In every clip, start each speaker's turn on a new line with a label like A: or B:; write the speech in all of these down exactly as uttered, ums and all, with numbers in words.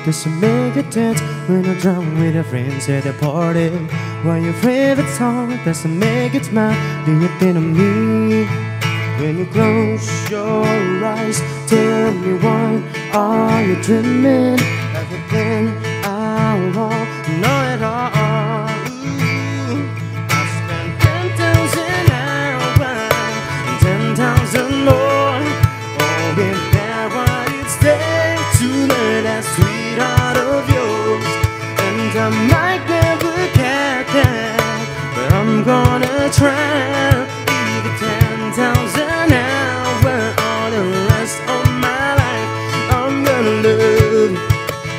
A: Does it make you dance when you're drunk with your friends at a party? While your favorite song doesn't make you smile, do you think of me? When you close your eyes, tell me why are you dreaming? Everything I want, know it all. Ooh, I spent ten thousand hours and ten thousand more. Oh, if that what it takes to learn that sweetheart of yours, and I might never get that, but I'm gonna try. Even ten thousand hours, all the rest of my life, I'm gonna love you.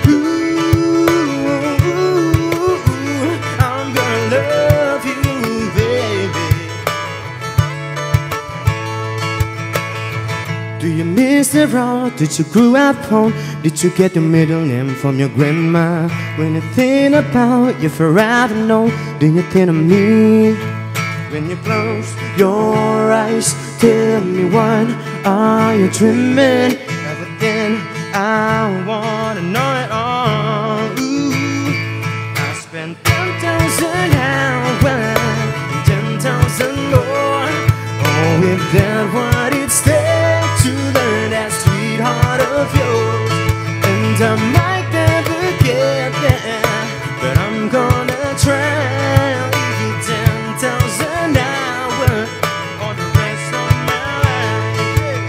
A: Do you miss the road that you grew up on? Did you get the middle name from your grandma? When you think about you forever know, do you think of me? When you close your eyes, tell me what are you dreaming? Everything I wanna know it all. Ooh, I spent ten thousand hours and ten thousand more. Oh, if that what it takes to learn that sweetheart of yours, and I might never get there, but I'm gonna try. If you ten thousand hours or the rest of my life.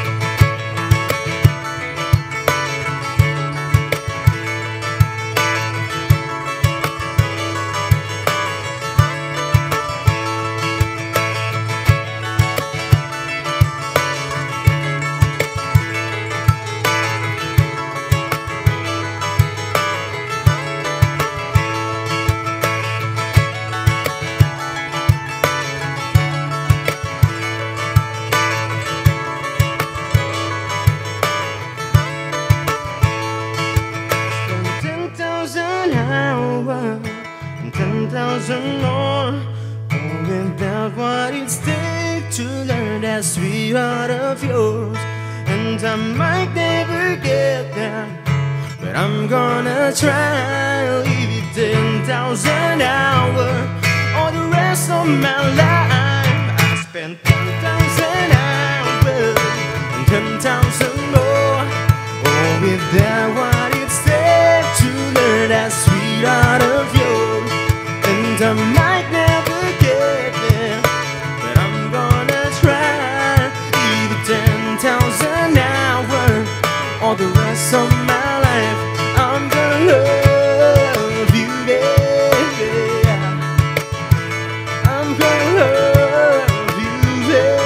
A: And ten thousand more. Oh, without what it takes to learn that sweetheart of yours, and I might never get there, but I'm gonna try. Leave it ten thousand hours or the rest of my life. I spent ten thousand hours and ten thousand more. Oh, without what it takes to learn that sweetheart of yours, and I might never get there, but I'm gonna try. Even ten thousand hours or the rest of my life, I'm gonna love you, baby. I'm gonna love you, baby.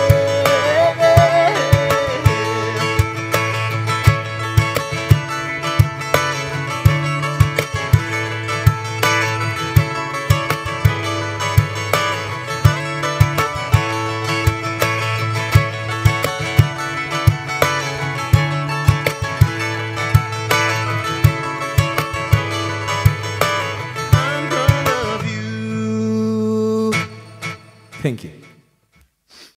A: Thank you.